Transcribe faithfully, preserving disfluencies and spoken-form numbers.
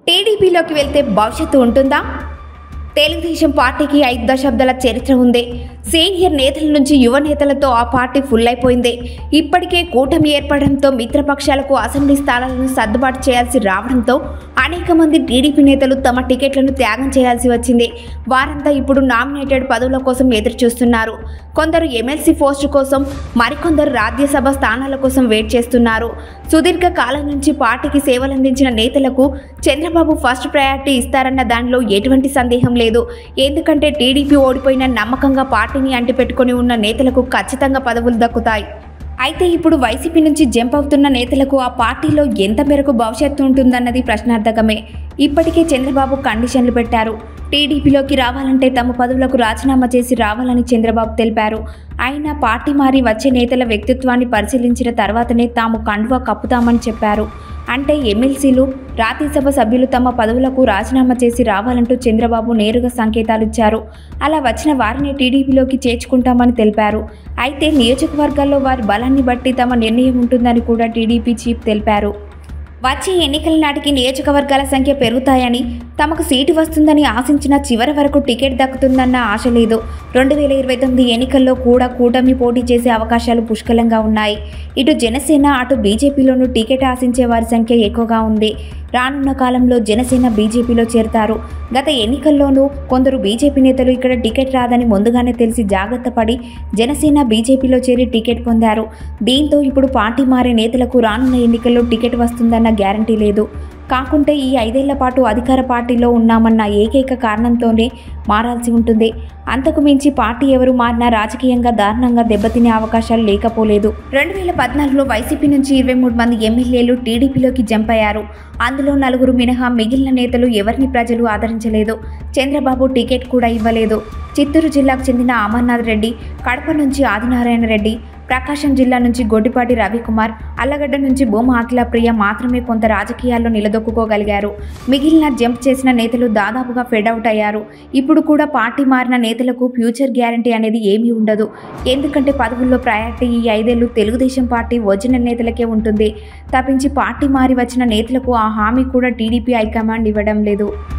టీడీపీలోకి వెళ్తే భవిష్యత్తు ఉంటుందా? తెలుగుదేశం పార్టీకి ఐదు దశాబ్దాల చరిత్ర ఉంది. సీనియర్ నేతల నుంచి యువ నేతలతో ఆ పార్టీ ఫుల్ అయిపోయింది. ఇప్పటికే కూటమి ఏర్పడడంతో మిత్రపక్షాలకు అసెంబ్లీ స్థానాలను సర్దుబాటు చేయాల్సి రావడంతో అనేక మంది టీడీపీ నేతలు తమ టికెట్లను త్యాగం చేయాల్సి వచ్చింది. వారంతా ఇప్పుడు నామినేటెడ్ పదవుల కోసం ఎదురు చూస్తున్నారు. కొందరు ఎమ్మెల్సీ పోస్టు కోసం, మరికొందరు రాజ్యసభ స్థానాల కోసం వెయిట్ చేస్తున్నారు. సుదీర్ఘ కాలం నుంచి పార్టీకి సేవలందించిన నేతలకు చంద్రబాబు ఫస్ట్ ప్రయారిటీ ఇస్తారన్న దానిలో ఎటువంటి సందేహం లేదు. ఎందుకంటే టీడీపీ ఓడిపోయిన నమ్మకంగా పార్టీని అంటిపెట్టుకుని ఉన్న నేతలకు ఖచ్చితంగా పదవులు దక్కుతాయి. అయితే ఇప్పుడు వైసీపీ నుంచి జంప్ అవుతున్న నేతలకు ఆ పార్టీలో ఎంత మేరకు భవిష్యత్తు ఉంటుందన్నది ప్రశ్నార్థకమే. ఇప్పటికే చంద్రబాబు కండిషన్లు పెట్టారు. టీడీపీలోకి రావాలంటే తమ పదవులకు రాజీనామా చేసి రావాలని చంద్రబాబు తెలిపారు. అయినా పార్టీ మారి వచ్చే నేతల వ్యక్తిత్వాన్ని పరిశీలించిన తర్వాతనే తాము కండువా కప్పుతామని చెప్పారు. అంటే ఎమ్మెల్సీలు, రాజ్యసభ సభ్యులు తమ పదవులకు రాజీనామా చేసి రావాలంటూ చంద్రబాబు నేరుగా సంకేతాలిచ్చారు. అలా వచ్చిన వారిని టీడీపీలోకి చేర్చుకుంటామని తెలిపారు. అయితే నియోజకవర్గాల్లో వారి బలాన్ని బట్టి తమ నిర్ణయం ఉంటుందని కూడా టీడీపీ చీఫ్ తెలిపారు. వచ్చే ఎన్నికల నాటికి నియోజకవర్గాల సంఖ్య పెరుగుతాయని, తమకు సీటు వస్తుందని ఆశించిన చివరి వరకు టికెట్ దక్కుతుందన్న ఆశ లేదు. రెండు వేల ఇరవై తొమ్మిది ఎన్నికల్లో కూడా కూటమి పోటీ చేసే అవకాశాలు పుష్కలంగా ఉన్నాయి. ఇటు జనసేన, అటు బీజేపీలోనూ టికెట్ ఆశించే వారి సంఖ్య ఎక్కువగా ఉంది. రానున్న కాలంలో జనసేన బీజేపీలో చేరతారు. గత ఎన్నికల్లోనూ కొందరు బీజేపీ నేతలు ఇక్కడ టికెట్ రాదని ముందుగానే తెలిసి జాగ్రత్త పడి జనసేన బీజేపీలో చేరి టికెట్ పొందారు. దీంతో ఇప్పుడు పార్టీ మారే నేతలకు రానున్న ఎన్నికల్లో టికెట్ వస్తుందన్న గ్యారంటీ లేదు. కాకుంటే ఈ ఐదేళ్ల పాటు అధికార పార్టీలో ఉన్నామన్న ఏకైక కారణంతోనే మారాల్సి ఉంటుంది. అంతకు మించి పార్టీ ఎవరు మారినా రాజకీయంగా దారుణంగా దెబ్బతినే అవకాశాలు లేకపోలేదు. రెండు వేల పద్నాలుగులో వైసీపీ నుంచి ఇరవై మూడు మంది ఎమ్మెల్యేలు టీడీపీలోకి జంప్ అయ్యారు. అందులో నలుగురు మినహా మిగిలిన నేతలు ఎవరిని ప్రజలు ఆదరించలేదు. చంద్రబాబు టికెట్ కూడా ఇవ్వలేదు. చిత్తూరు జిల్లాకు చెందిన అమర్నాథ్ రెడ్డి, కడప నుంచి ఆదినారాయణ రెడ్డి, ప్రకాశం జిల్లా నుంచి గొడ్డిపాటి రవికుమార్, అల్లగడ్డ నుంచి భూమా అఖిలప్రియ మాత్రమే కొంత రాజకీయాల్లో నిలదొక్కుకోగలిగారు. మిగిలిన జంప్ చేసిన నేతలు దాదాపుగా ఫెడౌట్ అయ్యారు. ఇప్పుడు కూడా పార్టీ మారిన నేతలకు ఫ్యూచర్ గ్యారంటీ అనేది ఏమీ ఉండదు. ఎందుకంటే పదవుల్లో ప్రయారిటీ ఈ ఐదేళ్లు తెలుగుదేశం పార్టీ ఒరిజినల్ నేతలకే ఉంటుంది. తప్పించి పార్టీ మారి వచ్చిన నేతలకు ఆ హామీ కూడా టీడీపీ హైకమాండ్ ఇవ్వడం లేదు.